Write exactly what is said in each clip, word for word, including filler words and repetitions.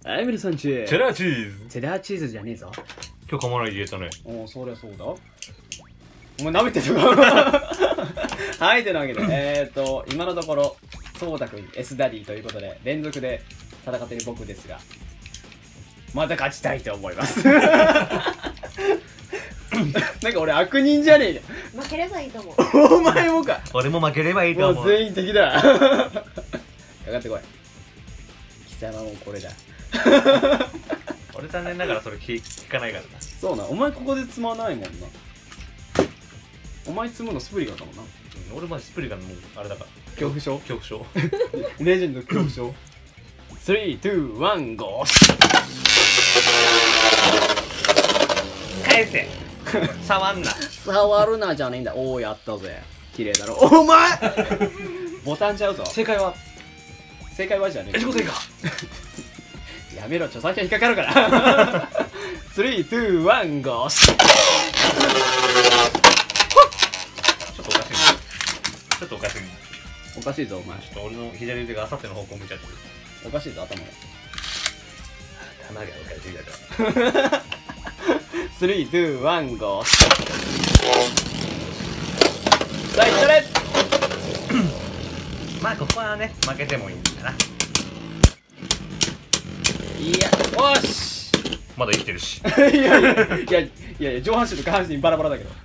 はい、皆さんチェチェダーチーズ。 チェダーチーズじゃねえぞ。 今日かまないで言えたね。 おお、そりゃそうだ。お前舐めてるかはい、というわけで、えーっと、今のところ、そうたくん S ダディということで、連続で戦っている僕ですが、また勝ちたいと思います。なんか俺悪人じゃねえか。 負ければいいと思う。 お前もか。 俺も負ければいいとも思う。 う全員敵だ。かかってこい。貴様もこれだ。 俺残念ながらそれ聞聞かないからな。 そうな、お前ここで積まないもんな。お前積むのスプリガーだもんな。 うん、俺マジスプリガンもうあれだから恐怖症恐怖症。 レジェンド恐怖症。スリー、ツー、ワン、ゴー。 返せ触んな。 触るなじゃねえんだ。おお、やったぜ。綺麗だろ。お前ボタンちゃうぞ。 正解は正解はじゃねえ。 自己正解。 やめろ、著作権引っかかるから。スリー、ツー、ワン、ゴー。 ちょっとおかしい。ちょっとおかしい。 おかしいぞ、お前。 ちょっと俺の左腕があさっての方向向いちゃってる。 おかしいぞ、頭が。 玉がおかしいだから。 スリー、ツー、ワン、ゴー。さあ、いったれ。 まあここはね、負けてもいいんだな。 いや、よし。 まだ生きてるし。 いやいやいやいやいや、上半身と下半身バラバラだけど。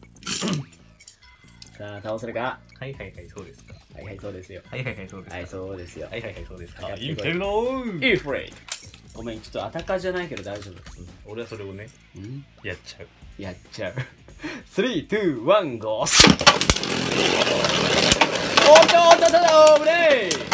さあ、倒せるか。 はいはいはい、そうですか。 はいはい、そうですよ。 はいはいはい、そうですか。 はい、そうですよ。 はいはいはい、そうですか。 はい生きてるのー。 いいフレイ。ごめん、ちょっとアタカじゃないけど大丈夫。 俺はそれをね、 んやっちゃう。 やっちゃう。スリー、ツー、ワン、ゴー。おっとおっとおっと、ブレイ。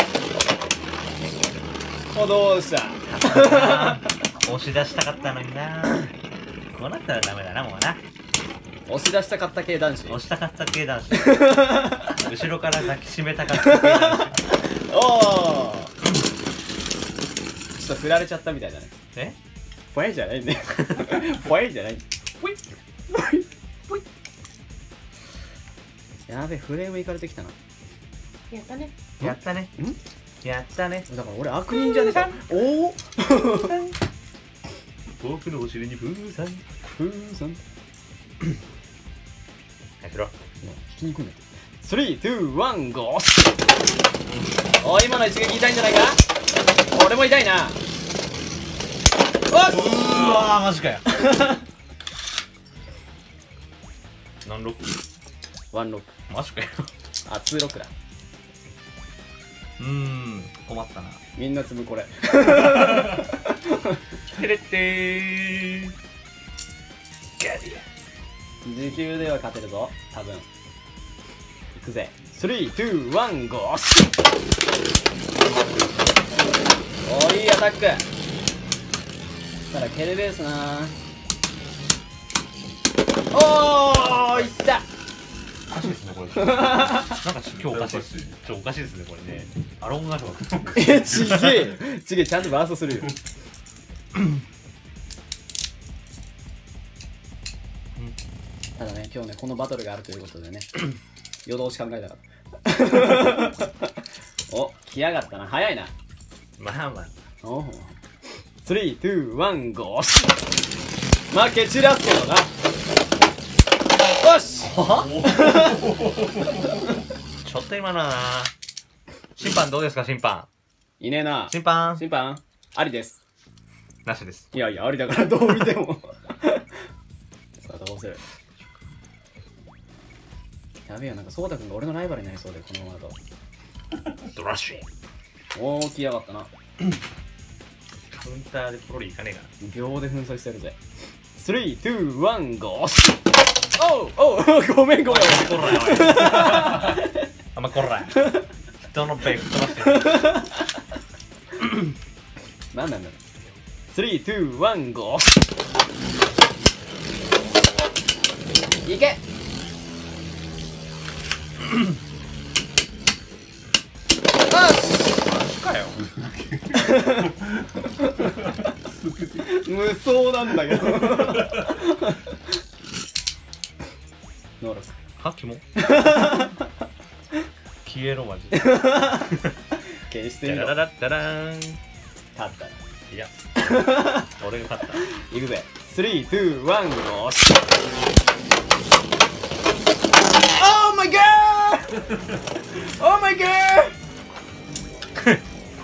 お、どうした。 押し出したかったのにな。こうなったらダメだな、もうな。 押し出したかった系男子。 押したかった系男子。後ろから抱きしめたかった系男子。 おお。ちょっと振られちゃったみたいだね。 え？ フォエじゃないね。フォエじゃない。フォイフォイフォイ。やべえ、フレームいかれてきたな。 やったね。 やったね。 ん？ やったね。 だから俺悪人じゃねえか。おお。 僕のお尻に風船。 風船。 はい、しろ。 引きに行くんだって。スリー、ツー、ワン、ゴー。おい、今の一撃痛いんじゃないか。俺も痛いな。おっ。 うわー、マジかよ。何ロック？ ワンロック。 マジかよ。 あ、ツーロックだ。 うーん、困ったな。 みんな積むこれ。 てれってー。ガディ時給では勝てるぞ、多分。いくぜ。スリー、ツー、ワン、ゴー。おー、いいアタック。ただケルベースな。おー、いった。 おかしいですね、これ。なんか今日おかしいです。ちょ、おかしいですね、これね。アロンガードが。 え、ちげえ。ちげえ、ちゃんとバーストするよ。ただね、今日ね、このバトルがあるということでね、夜通し考えたから。お、来やがったな。早いな。 まあまあ。 おお。スリー、ツー、ワン、ゴー。負け散らすけどな。よし。 ちょっと今のはな。審判どうですか、審判。 いねえな。 審判審判ありです。 なしです。 いやいや、ありだからどう見ても。さあ、どうする。やべえよ、なんかそうたくんが俺のライバルになりそうで、このままだと。 ドラッシュ。 おー、来やがったな。 カウンターでポロリいかねえか秒で粉砕してるぜ。スリー、ツー、ワン、ゴー。おうおう、ごめんごめん。 な。こらよ、おい。あんまこらよ。人のベッドしてる。 なんなんだろう。スリー、ツー、ワン、ゴー。いけ。 マジかよ。 無双なんだけど。能力。 はキモ。消えろマジで。 消してみろ。 ダララッダラーン。 立ったな。 いや俺が勝った。 いくぜ。スリー、ツー、ワン、ゴー。オーマイガーオーマイガーく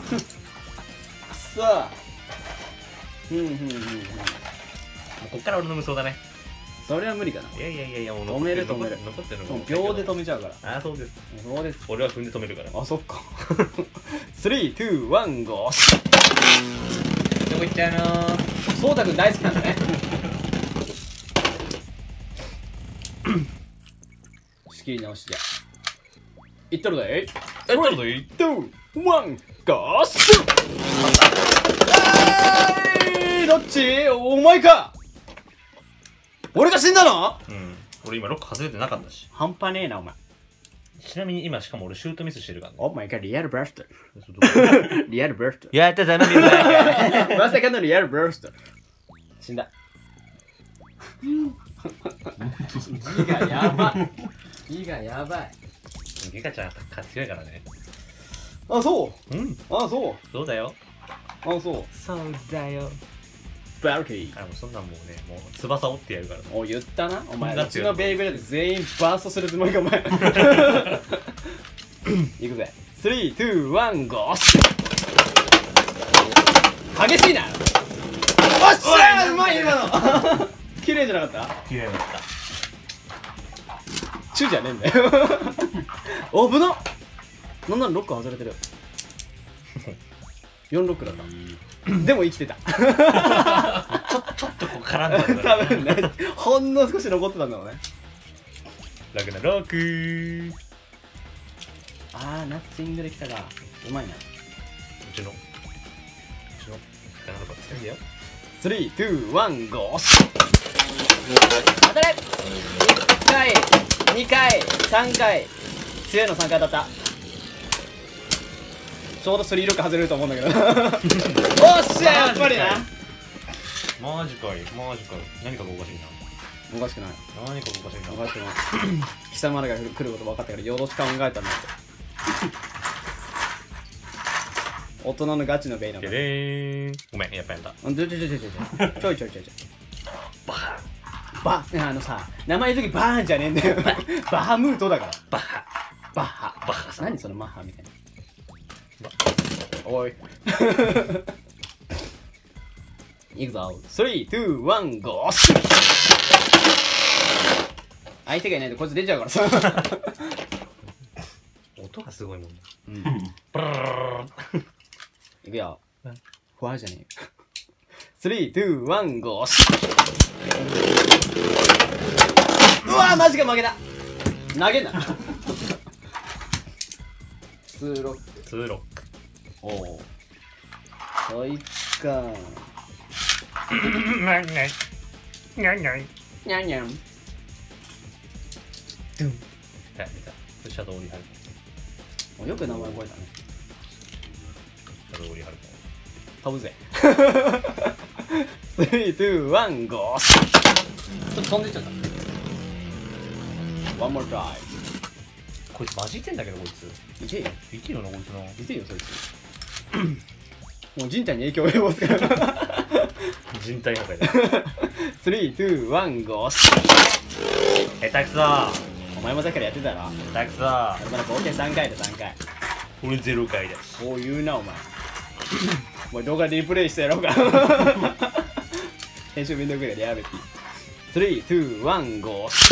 そー。ふんふんふんふん。 もうこっから俺の無双だね。 それは無理かな。 いやいやいやいや、もう止める止める残ってるのもう秒で止めちゃうから。 ああ、そうです。 そうです。 俺は踏んで止めるから。 あ、そっか。スリー、ツー、ワン、ゴー。 どこ行っちゃうのー。 そうたくん大好きなんだね。仕切り直しじゃ。いっとるぜ。 え、ちょっといいツー、ワン、ゴース。えー、どっち？お前か。俺が死んだの？ うん。俺今ロック外れてなかったし。 半端ねえな、お前。 ちなみに今しかも俺シュートミスしてるからね。 お前か、リアルブラスト。 そうリアルブラスト。 やったざまみろや。 まさかのリアルブラスト。死んだ。字がやばい。字がやばい。 ゲカちゃんは強いからね。 あ、そう。 うん。 あ、そう。 そうだよ。 あ、そう。 そうだよ。 バルキー。 あ、もうそんなんもうね、もう翼折ってやるから。 お、言ったな。お前、 だってうちのベイブレード全員バーストするつもりか、お前。いくぜ。スリー、ツー、ワン、ゴー。激しいな。おっしゃー、うまい今の。綺麗じゃなかった？ 綺麗だった。 チュじゃねえんだよ。危なっ。なんならロック外れてる。よんロックだった。でも生きてた。 ちょちょっとこう絡んだんだ多分ね、ほんの少し残ってたんだろうね。 楽なロック。 あー、ナッツイングできたか。うまいな。 うちのうちの魚の子使うんだよ。 スリー、ツー、ワン、ゴー。当たれ。いっかい、にかい、さんかい。強いのさんかい当たった。ちょうどスリーロック外れると思うんだけど。おっしゃ、やっぱりな。 マジかい、マジかい。何かがおかしいな。 おかしくない。 何かがおかしいな。 おかしくない。貴様らが来ること分かったから、よろしく考えたんだって。大人のガチのベイなんだ。 ででーん。ごめん、やっぱやった。 ちょちょちょちょちょちょいちょいちょいちょい。 バーバあのさ、名前言うときバーンじゃねえんだよ。バハムートだから。 バハバッハ。 バハさん。 何そのマッハみたいな。おい。いくぞ。スリー、ツー、ワン、ゴー。相手がいないとこいつ出ちゃうからさ。 音がすごいもんね。 うん。 ブルー。 いくようん。 フワじゃねえよ。スリー、ツー、ワン、ゴー。うわー、マジか負けた。投げんな。ツーロック。 ツーロック。 おお。そいつか。 なになになになににゃんにゃん。 ドゥン。はい、見た。シャドウオリハルお、よく名前覚えたね。 シャドウオリハル飛ぶぜ。スリー、ツー、ワン、ゴー。ちょっと飛んでっちゃった。ワンモートライ。 こいつマジってんだけど、こいつ。 いけよ。 生きるのこいつの。 いけよ、そいつ。もう人体に影響を及ぼすから。 人体破壊だ。 スリー、ツー、ワン、ゴー。 下手くそー。 お前もさっきからやってたろ。 下手くそー。 俺まだ合計さんかいだ、さんかい。 俺ゼロ回だし。 そう言うな、お前。お前動画リプレイしてやろうか。編集めんどくらいでやめて。スリー、ツー、ワン、ゴー。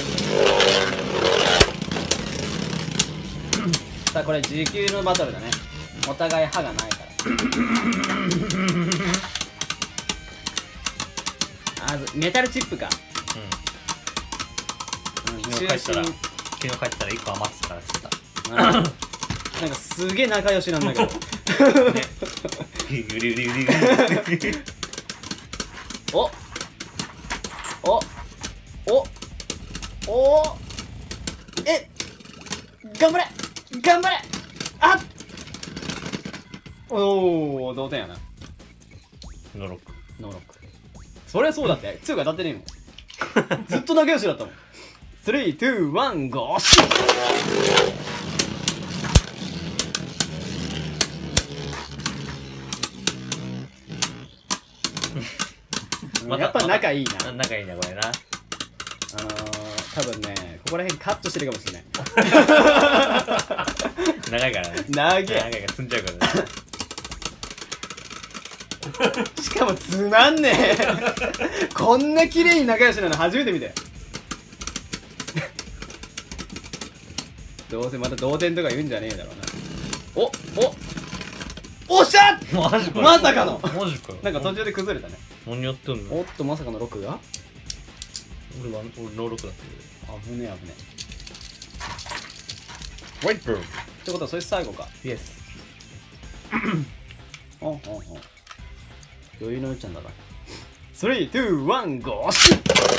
さあ、これ時給のバトルだね。お互い歯がないから。あず、メタルチップか。 うん。 うん、 昨日帰ったら、昨日帰ったらいっこ余ってたからっつった。 なんかすげえ仲良しなんだけど。 ね。リリリリリリ。 おおおおえ頑張れ頑張れあっおお同点やな。 ノーロック。 ノーロック。そりゃそうだって。つうか当たってねえもん。ずっと仲良しだったもん。スリー、ツー、ワン、ゴー。 またやっぱ仲いいな。 な仲いいなこれな。 あのー、多分ね、ここら辺カットしてるかもしれない。 長いからね。 長い。 長いから積んじゃうからね。 しかもつまんねえ。こんな綺麗に仲良しなの初めて見たよ。どうせまた同点とか言うんじゃねえだろうな。おおおっしゃマジか。 まさかのマジかよ。 なんか途中で崩れたね。 何やってんの？ おっとまさかのロックが俺は俺ノーロックだったけ危ねえ危ねど。ワイプ。 え。ってことはそれ最後か。 イエス。 おんおんおん。余裕のうっちゃんだから。スリー、ツー、ワン、ゴーシュッ。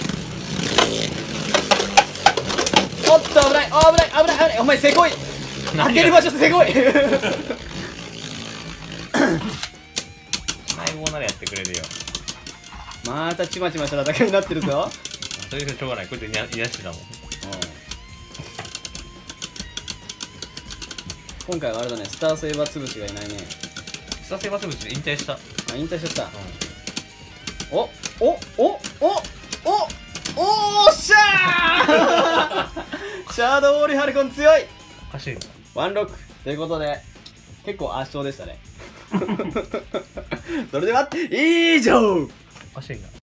おっと危ない危ない危ない危ない。お前せこい。開ける場所せこい。 最後ならやってくれるよ。 またちまちました戦いになってるぞ。 そういうのしょうがない。これで癒やしだもん。 今回はあれだね、スターセーバー潰しがいないね。 スタセバセブスで引退した。 あ、引退しちゃった。 うおおおおおおーっしゃーシャドウオリハルコン強い。 ん。おかしいな。 ワンロックということで結構圧勝でしたね。それでは以上。 おかしいな。